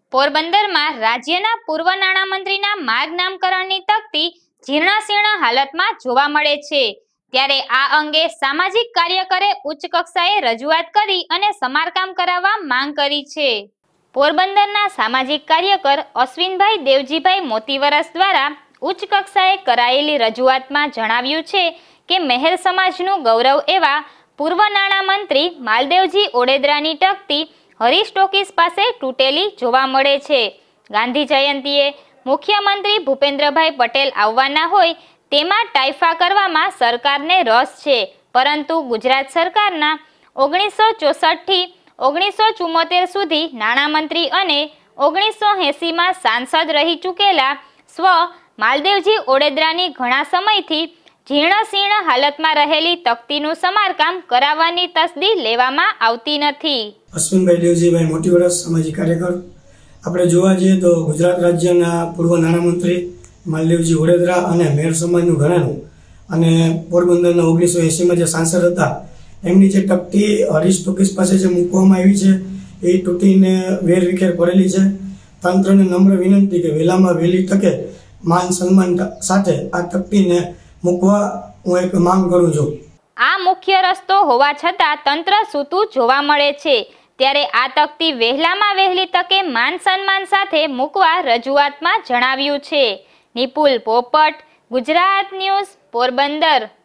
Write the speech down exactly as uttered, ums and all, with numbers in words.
પોરબંદરમાં રાજ્યના પૂર્વ નાણામંત્રીના માર્ગ નામકરણની તકતી જીર્ણશીર્ણ હાલતમાં જોવા મળે છે। ત્યારે આ અંગે સામાજિક કાર્યકરે ઉચ્ચ કક્ષાએ રજૂઆત કરી અને સમારકામ કરાવવા માંગ કરી છે। પોરબંદરના સામાજિક કાર્યકર અશ્વિનભાઈ દેવજીભાઈ મોતીવરસ દ્વારા ઉચ્ચ કક્ષાએ કરાયેલી રજૂઆતમાં જણાવ્યું છે કે મહેર સમાજનું ગૌરવ એવા પૂર્વ નાણામંત્રી માલદેવજી ઓડેદરાની તકતી હરીશ ટોકીઝ પાસે તૂટેલી જોવા મળે છે। ગાંધી જયંતિએ મુખ્યમંત્રી ભૂપેન્દ્રભાઈ પટેલ આવવાના હોય તેમાં ટાઈફા કરવામાં સરકારને રસ છે, પરંતુ ગુજરાત સરકારના ઓગણીસો ચોસઠથી ઓગણીસો ચુમ્મોતેર સુધી નાણામંત્રી અને ઓગણીસો એંસીમાં સાંસદ રહી ચૂકેલા સ્વ માલદેવજી ઓડેદરાની ઘણા સમયથી જીર્ણશીર્ણ હાલતમાં રહેલી તકતીનું સમારકામ કરાવવાની તસદી લેવામાં આવતી નથી। અશ્વિનભાઈ દેવજીભાઈ મોતીવરસ સામાજિક કાર્યકર। આપણે જોવા જઈએ તો ગુજરાત રાજ્યના પૂર્વ નાણામંત્રી માલદેવજી ઓડેદરા અને મેર સમાજનું ઘરાણું અને પોરબંદરના ઓગણીસો એંસીમાં જે સાંસદ હતા એમની જે તકતી હરીશ ટોકીઝ પાસે જે મૂકવામાં આવી છે એ તૂટીને વેર વિખેર પડેલી છે। તંત્રને નમ્ર વિનંતી કે વહેલામાં વહેલી તકે માન સન્માન સાથે આ તકતીને મૂકવા હું એક માંગ કરું છું। આ મુખ્ય રસ્તો હોવા છતાં તંત્ર સૂતું જોવા મળે છે, ત્યારે આ તકતી વહેલામાં વહેલી તકે માન સન્માન સાથે મૂકવા રજૂઆતમાં જણાવ્યું છે। નિપુલ પોપટ, ગુજરાત ન્યૂઝ, પોરબંદર।